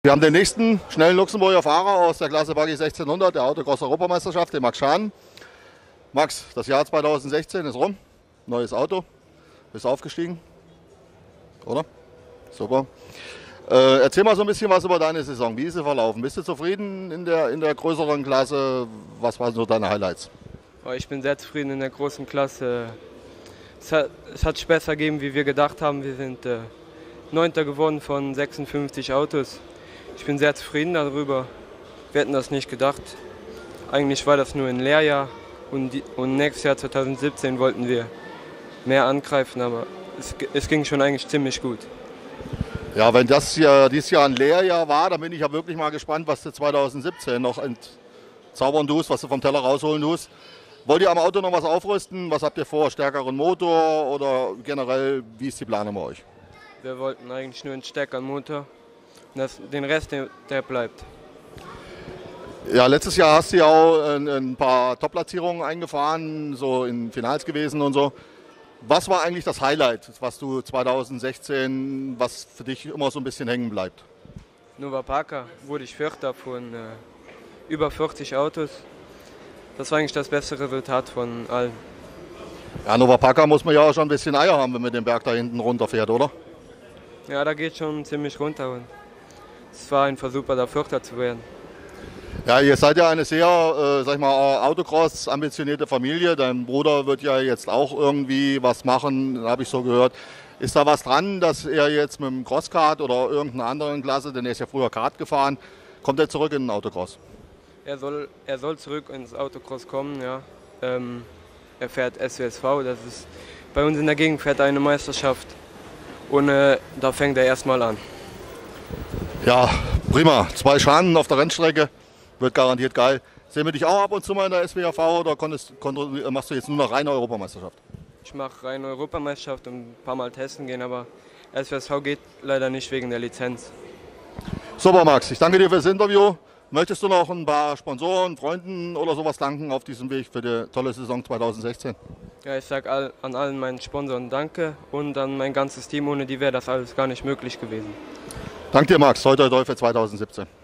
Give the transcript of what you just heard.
Wir haben den nächsten schnellen Luxemburger Fahrer aus der Klasse Buggy 1600 der Autocross-Europameisterschaft, den Max Schahn. Max, das Jahr 2016 ist rum, neues Auto, bist aufgestiegen, oder? Super. Erzähl mal so ein bisschen was über deine Saison. Wie ist sie verlaufen? Bist du zufrieden in der größeren Klasse? Was waren so deine Highlights? Ich bin sehr zufrieden in der großen Klasse. Es hat sich besser gegeben, wie wir gedacht haben. Wir sind 9. geworden von 56 Autos. Ich bin sehr zufrieden darüber. Wir hätten das nicht gedacht. Eigentlich war das nur ein Lehrjahr und nächstes Jahr 2017 wollten wir mehr angreifen, aber es ging schon eigentlich ziemlich gut. Ja, wenn das ja dieses Jahr ein Lehrjahr war, dann bin ich ja wirklich mal gespannt, was du 2017 noch entzaubern tust, was du vom Teller rausholen tust. Wollt ihr am Auto noch was aufrüsten? Was habt ihr vor? Stärkeren Motor oder generell, wie ist die Planung bei euch? Wir wollten eigentlich nur einen stärkeren Motor. Den Rest, der bleibt. Ja, letztes Jahr hast du ja auch ein paar Top-Platzierungen eingefahren, so in Finals gewesen und so. Was war eigentlich das Highlight, was du 2016, was für dich immer so ein bisschen hängen bleibt? Nova Parker wurde ich Vierter von über 40 Autos. Das war eigentlich das beste Resultat von allen. Ja, Nova Parker muss man ja auch schon ein bisschen Eier haben, wenn man den Berg da hinten runterfährt, oder? Ja, da geht schon ziemlich runter und es war ein Versuch, da Vierter zu werden. Ja, ihr seid ja eine sehr, sag ich mal, Autocross-ambitionierte Familie. Dein Bruder wird ja jetzt auch irgendwie was machen, habe ich so gehört. Ist da was dran, dass er jetzt mit dem Crosskart oder irgendeiner anderen Klasse, denn er ist ja früher Kart gefahren, kommt er zurück in den Autocross? Er soll zurück ins Autocross kommen, ja. Er fährt SWSV, das ist bei uns in der Gegend fährt er eine Meisterschaft und da fängt er erstmal an. Ja, prima. 2 Schahnen auf der Rennstrecke, wird garantiert geil. Sehen wir dich auch ab und zu mal in der SWAV oder machst du jetzt nur noch reine Europameisterschaft? Ich mache reine Europameisterschaft und ein paar Mal testen gehen, aber SWSV geht leider nicht wegen der Lizenz. Super, Max, ich danke dir für das Interview. Möchtest du noch ein paar Sponsoren, Freunden oder sowas danken auf diesem Weg für die tolle Saison 2016? Ja, ich sage an allen meinen Sponsoren danke und an mein ganzes Team, ohne die wäre das alles gar nicht möglich gewesen. Danke dir, Max. Toi, toi, toi für 2017.